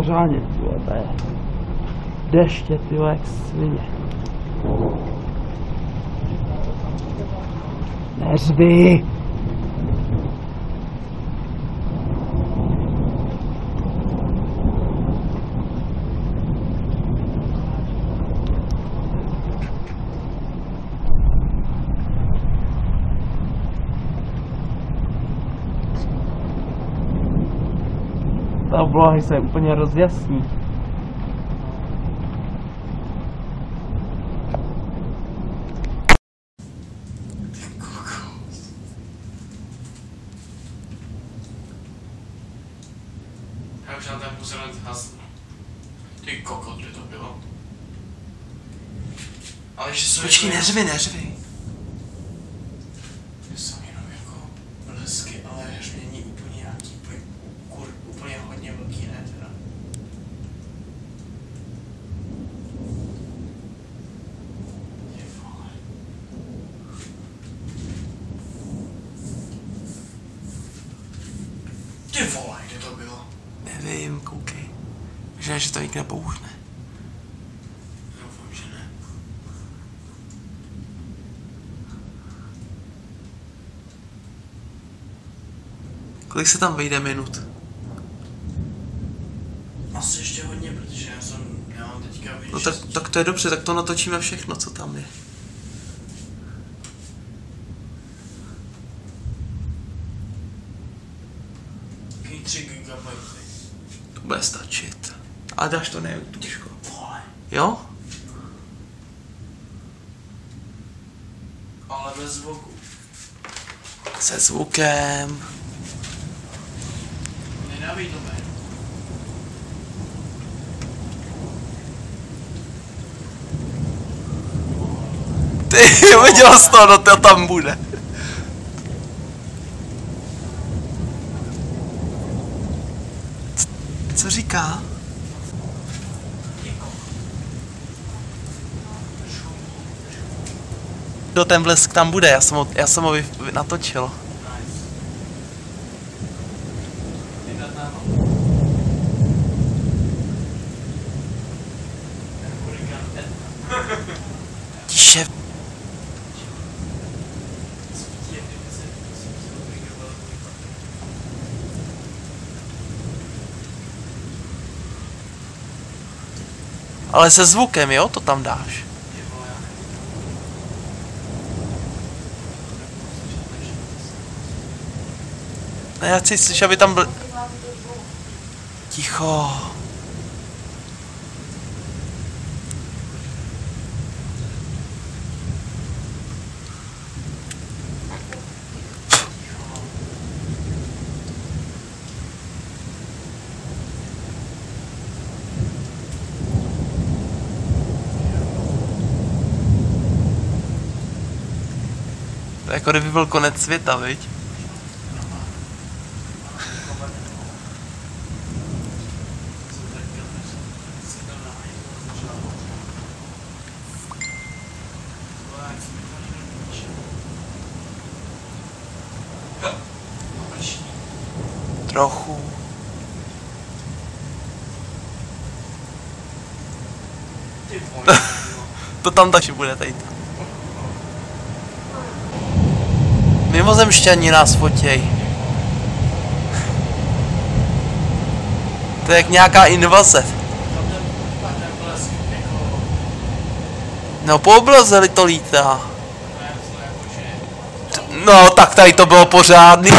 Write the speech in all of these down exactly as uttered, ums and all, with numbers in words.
pořádně, ty vole, to je deště, ty vole, jak svině. Neřvi! Ta oblohy se úplně rozjasní. Já už na ten pozornost hasnu. Ty kokot, kde to bylo? Ale že jsou... Počkej, neřvi, neřvi. Jsou jenom jako blesky, ale až není úplně nějaký, kur, úplně hodně velký, ne teda. Ty vole. Ty vole, kde to bylo? Nevím, koukej. Že, že to nikde bouchne. Doufám, že ne. Kolik se tam vejde minut? Asi ještě hodně, protože já jsem, já mám teďka víš... No tak, tak to je dobře, tak to natočíme všechno, co tam je. Taky tři gigabajty. To bude stačit. Ale dáš to na YouTubečko. Vole. Jo? Ale bez zvuku. Se zvukem. Nenávidím to jméno. Ty, viděl jsi to, no to tam bude. C co říká? Do ten blesk tam bude, já jsem ho, já jsem ho vy, vy, natočil. Tiše. Ale se zvukem, jo? To tam dáš. Ne, já chci slyšet, aby tam byl... Ticho. To je jako kdyby byl konec světa, viď? Trochu. To tam taky bude tady. Mimozemšťani nás fotěj. To je jak nějaká invaze. No po obloze to lítá. No tak tady to bylo pořádný.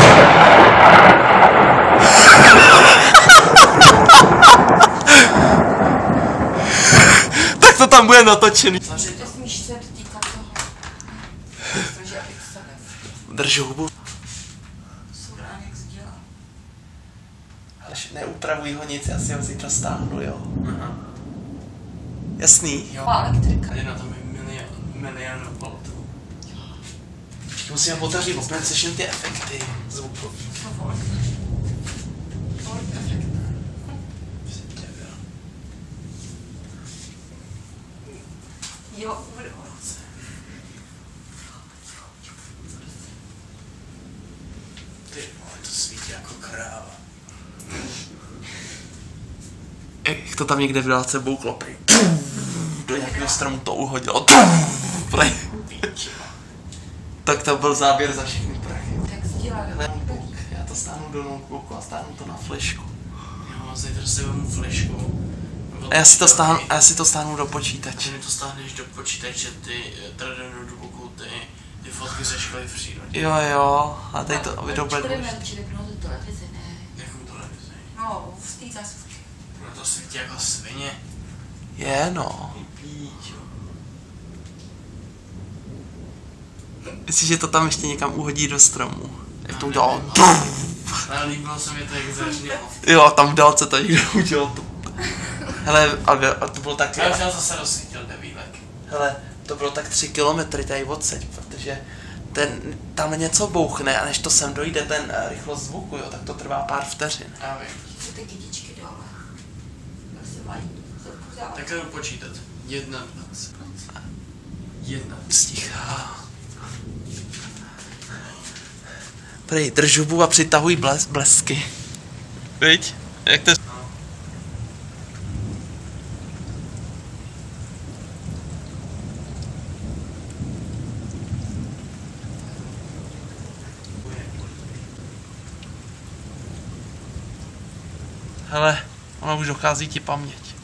Tak to tam bude natočený. Drž hubu. Ale neupravuj ho nic, já si ho zítra stáhnu, jo. Aha. Jasný? Jo. Elektrika. Je na tom milion, milion voltů. Musíme otevřít opět slyším ty efekty zvukový. Jo, ty vole, to svítí jako kráva. to tam někde v dálce bouklo, prej. Do nějakého stromu to uhodilo. Prej. Tak to byl záběr za všechny prachy. Tak sdělá. Já to stáhnu do notebooku a stáhnu to na flešku. Jo, zítra si vemu flešku. A já si to stáhnu, a já si to stáhnu do počítače. Ty mi to stáhneš do počítače, ty, teda do notebooku, ty, ty fotky ze školy v přírodě. Jo, jo, a tady to video bude Budeme důležité. určitě vypnout tu televizi, ne? Jakou televizi? No, v té zásuvky. No to svítí jako svině. Je, no. Píčo. Myslíš, že to tam ještě někam uhodí do stromu? Jak to udělalo? Ale líbilo se mi to, jak zračnělo. Jo, tam v dálce to někdo udělal to. Hele, ale to bylo tak... Já už já zase rozsvítil devílek. Hele, to bylo tak tři kilometry tady odseď, protože ten, tam něco bouchne a než to sem dojde ten uh, rychlost zvuku, jo, tak to trvá pár vteřin. Já vím. Jsou ty kytičky dole. Jak se mají? Se pořád. Tak jdu počítat. Jedna dvacet. Jedna. Stichá. Prej, drž hubu a přitahuj bles, blesky. Viď? Jak to... Hele, ono už dochází ti paměť.